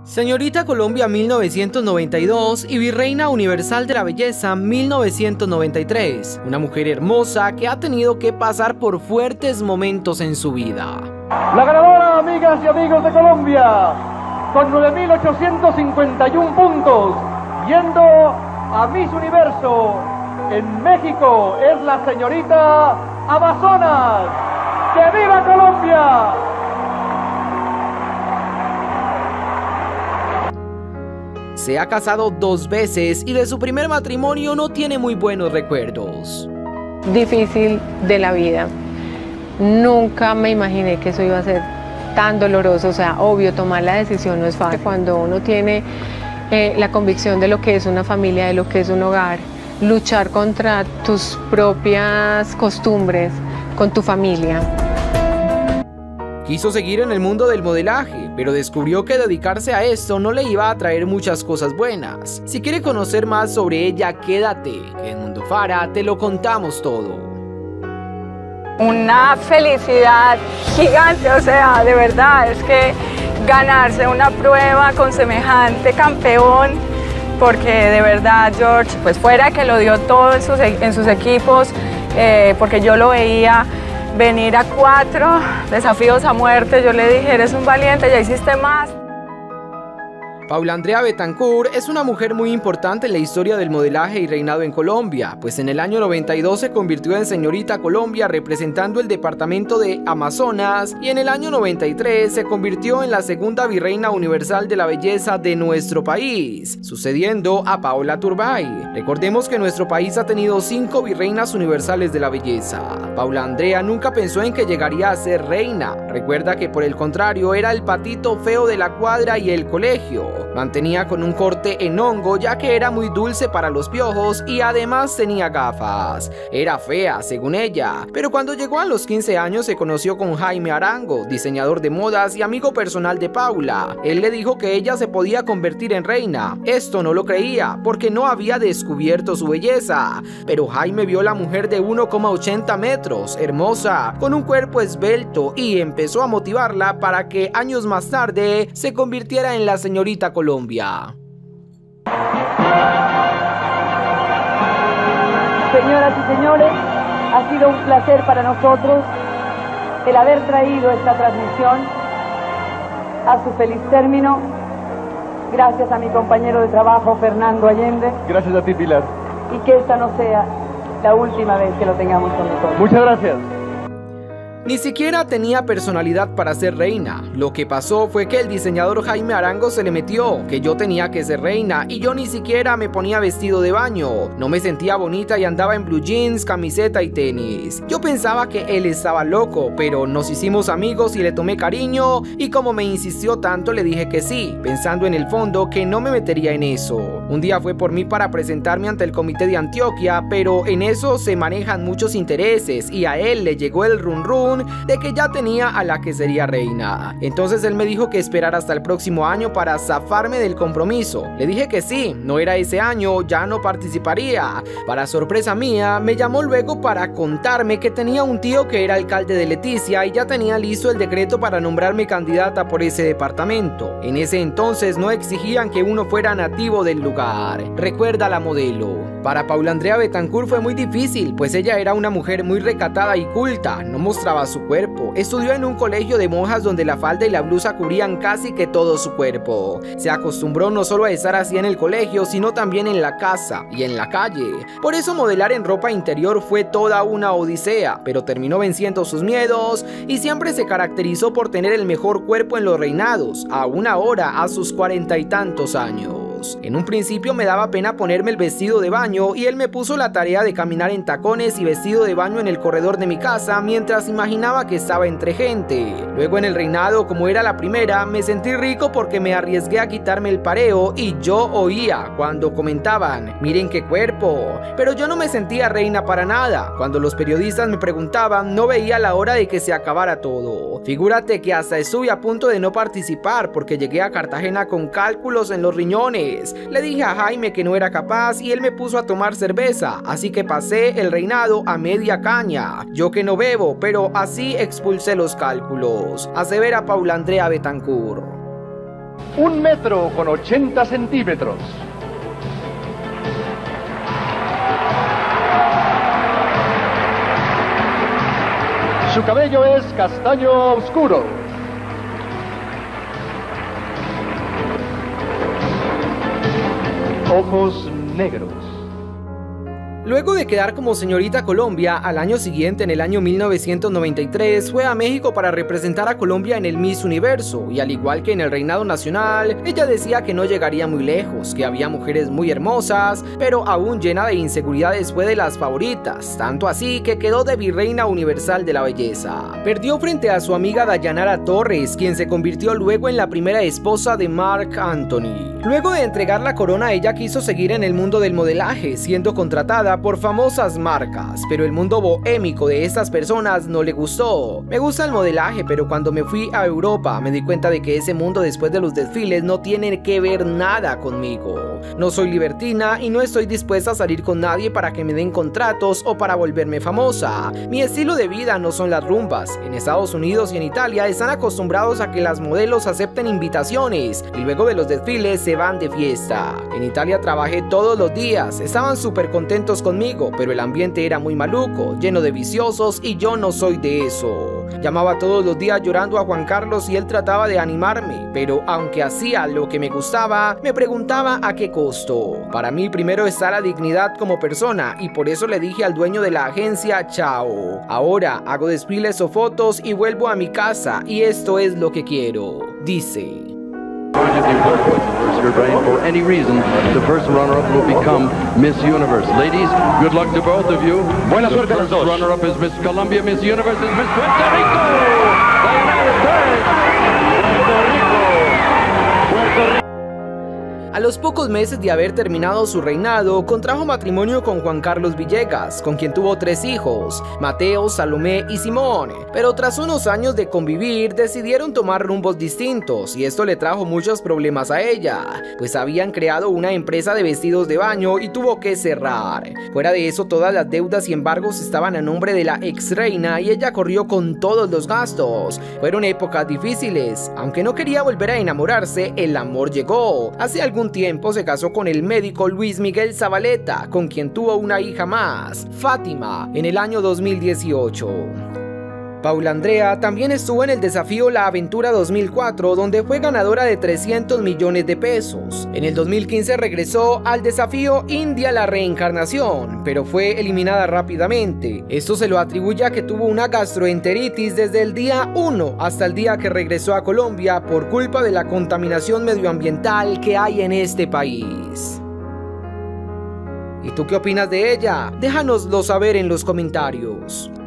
Señorita Colombia 1992 y Virreina Universal de la Belleza 1993, una mujer hermosa que ha tenido que pasar por fuertes momentos en su vida. La ganadora, amigas y amigos de Colombia, con 9.851 puntos, yendo a Miss Universo en México, es la señorita Amazonas. ¡Que viva Colombia! Se ha casado 2 veces y de su primer matrimonio no tiene muy buenos recuerdos. Difícil de la vida. Nunca me imaginé que eso iba a ser tan doloroso. O sea, obvio, tomar la decisión no es fácil. Cuando uno tiene la convicción de lo que es una familia, de lo que es un hogar, luchar contra tus propias costumbres, con tu familia. Quiso seguir en el mundo del modelaje, pero descubrió que dedicarse a esto no le iba a traer muchas cosas buenas. Si quiere conocer más sobre ella, quédate, que en Mundo Fara te lo contamos todo. Una felicidad gigante, o sea, de verdad, es que ganarse una prueba con semejante campeón, porque de verdad George, pues fuera que lo dio todo en sus equipos, porque yo lo veía venir a 4 desafíos a muerte, yo le dije, eres un valiente, ya hiciste más. Paula Andrea Betancur es una mujer muy importante en la historia del modelaje y reinado en Colombia, pues en el año 92 se convirtió en Señorita Colombia representando el departamento de Amazonas y en el año 93 se convirtió en la segunda Virreina Universal de la Belleza de nuestro país, sucediendo a Paola Turbay. Recordemos que nuestro país ha tenido 5 Virreinas Universales de la Belleza. Paula Andrea nunca pensó en que llegaría a ser reina. Recuerda que por el contrario era el patito feo de la cuadra y el colegio. Mantenía con un corte en hongo ya que era muy dulce para los piojos y además tenía gafas. Era fea según ella, pero cuando llegó a los 15 años se conoció con Jaime Arango, diseñador de modas y amigo personal de Paula. Él le dijo que ella se podía convertir en reina. Esto no lo creía porque no había descubierto su belleza, pero Jaime vio la mujer de 1,80 metros, hermosa, con un cuerpo esbelto y empezó a motivarla para que años más tarde se convirtiera en la señorita Colombia. Señoras y señores, ha sido un placer para nosotros el haber traído esta transmisión a su feliz término. Gracias a mi compañero de trabajo, Fernando Allende. Gracias a ti, Pilar. Y que esta no sea la última vez que lo tengamos con nosotros. Muchas gracias. Ni siquiera tenía personalidad para ser reina. Lo que pasó fue que el diseñador Jaime Arango se le metió, que yo tenía que ser reina y yo ni siquiera me ponía vestido de baño. No me sentía bonita y andaba en blue jeans, camiseta y tenis. Yo pensaba que él estaba loco, pero nos hicimos amigos y le tomé cariño y como me insistió tanto le dije que sí, pensando en el fondo que no me metería en eso. Un día fue por mí para presentarme ante el comité de Antioquia, pero en eso se manejan muchos intereses y a él le llegó el run run de que ya tenía a la que sería reina. Entonces él me dijo que esperara hasta el próximo año para zafarme del compromiso. Le dije que sí, no era ese año, ya no participaría. Para sorpresa mía, me llamó luego para contarme que tenía un tío que era alcalde de Leticia y ya tenía listo el decreto para nombrarme candidata por ese departamento. En ese entonces no exigían que uno fuera nativo del lugar. Recuerda la modelo. Para Paula Andrea Betancur fue muy difícil, pues ella era una mujer muy recatada y culta, no mostraba su cuerpo. Estudió en un colegio de monjas donde la falda y la blusa cubrían casi que todo su cuerpo. Se acostumbró no solo a estar así en el colegio, sino también en la casa y en la calle. Por eso modelar en ropa interior fue toda una odisea, pero terminó venciendo sus miedos y siempre se caracterizó por tener el mejor cuerpo en los reinados, aún ahora a sus 40 y tantos años. En un principio me daba pena ponerme el vestido de baño y él me puso la tarea de caminar en tacones y vestido de baño en el corredor de mi casa mientras imaginaba que estaba entre gente. Luego en el reinado, como era la primera, me sentí rico porque me arriesgué a quitarme el pareo y yo oía cuando comentaban, miren qué cuerpo, pero yo no me sentía reina para nada. Cuando los periodistas me preguntaban, no veía la hora de que se acabara todo. Figúrate que hasta estuve a punto de no participar porque llegué a Cartagena con cálculos en los riñones. Le dije a Jaime que no era capaz y él me puso a tomar cerveza, así que pasé el reinado a media caña. Yo que no bebo, pero así expulsé los cálculos, asevera Paula Andrea Betancur. 1 metro con 80 centímetros. Su cabello es castaño oscuro. Ojos negros. Luego de quedar como señorita Colombia, al año siguiente, en el año 1993, fue a México para representar a Colombia en el Miss Universo, y al igual que en el reinado nacional, ella decía que no llegaría muy lejos, que había mujeres muy hermosas, pero aún llena de inseguridades fue de las favoritas, tanto así que quedó de virreina universal de la belleza. Perdió frente a su amiga Dayanara Torres, quien se convirtió luego en la primera esposa de Marc Anthony. Luego de entregar la corona, ella quiso seguir en el mundo del modelaje, siendo contratada por famosas marcas, pero el mundo bohémico de estas personas no le gustó. Me gusta el modelaje, pero cuando me fui a Europa me di cuenta de que ese mundo después de los desfiles no tiene que ver nada conmigo. No soy libertina y no estoy dispuesta a salir con nadie para que me den contratos o para volverme famosa. Mi estilo de vida no son las rumbas. En Estados Unidos y en Italia están acostumbrados a que las modelos acepten invitaciones y luego de los desfiles se van de fiesta. En Italia trabajé todos los días, estaban súper contentos conmigo, pero el ambiente era muy maluco, lleno de viciosos y yo no soy de eso. Llamaba todos los días llorando a Juan Carlos y él trataba de animarme, pero aunque hacía lo que me gustaba, me preguntaba a qué costo. Para mí primero está la dignidad como persona y por eso le dije al dueño de la agencia chao. Ahora hago desfiles o fotos y vuelvo a mi casa y esto es lo que quiero, dice. For any reason, the first runner-up will become Miss Universe. Ladies, good luck to both of you. Buena suerte a los dos. The first runner-up is Miss Colombia, Miss Universe is Miss Puerto Rico. A los pocos meses de haber terminado su reinado, contrajo matrimonio con Juan Carlos Villegas, con quien tuvo 3 hijos, Mateo, Salomé y Simón. Pero tras unos años de convivir, decidieron tomar rumbos distintos y esto le trajo muchos problemas a ella, pues habían creado una empresa de vestidos de baño y tuvo que cerrar. Fuera de eso, todas las deudas y embargos estaban a nombre de la ex reina y ella corrió con todos los gastos. Fueron épocas difíciles. Aunque no quería volver a enamorarse, el amor llegó. Hace algún tiempo se casó con el médico Luis Miguel Zabaleta, con quien tuvo una hija más, Fátima, en el año 2018. Paula Andrea también estuvo en el desafío La Aventura 2004, donde fue ganadora de 300 millones de pesos. En el 2015 regresó al desafío India La Reencarnación, pero fue eliminada rápidamente. Esto se lo atribuye a que tuvo una gastroenteritis desde el día 1 hasta el día que regresó a Colombia por culpa de la contaminación medioambiental que hay en este país. ¿Y tú qué opinas de ella? Déjanoslo saber en los comentarios.